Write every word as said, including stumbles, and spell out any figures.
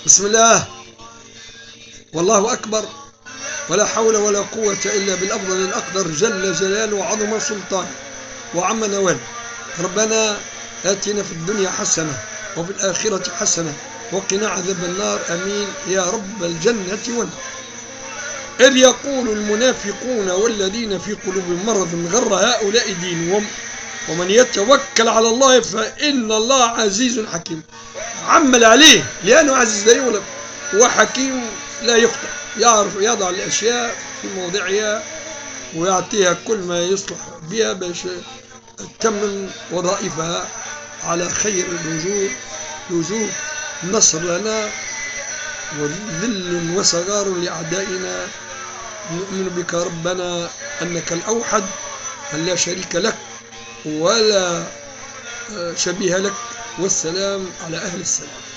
بسم الله والله أكبر، ولا حول ولا قوة إلا بالأفضل الأقدر جل جلاله وعظم سلطانه وعم نواله. ربنا آتنا في الدنيا حسنة وفي الآخرة حسنة وقنا عذاب النار، أمين يا رب الجنة والنار. إذ يقول المنافقون والذين في قلوبهم مرض غر هؤلاء دينهم ومن يتوكل على الله فإن الله عزيز حكيم. عمل عليه لأنه عزيز لا يغلب وحكيم لا يخطئ، يعرف يضع الأشياء في موضعها ويعطيها كل ما يصلح بها باش تكمل وظائفها على خير الوجوه وجوه نصر لنا وذل وصغار لأعدائنا. نؤمن بك ربنا أنك الأوحد أن لا شريك لك ولا شبيه لك، والسلام على أهل السلام.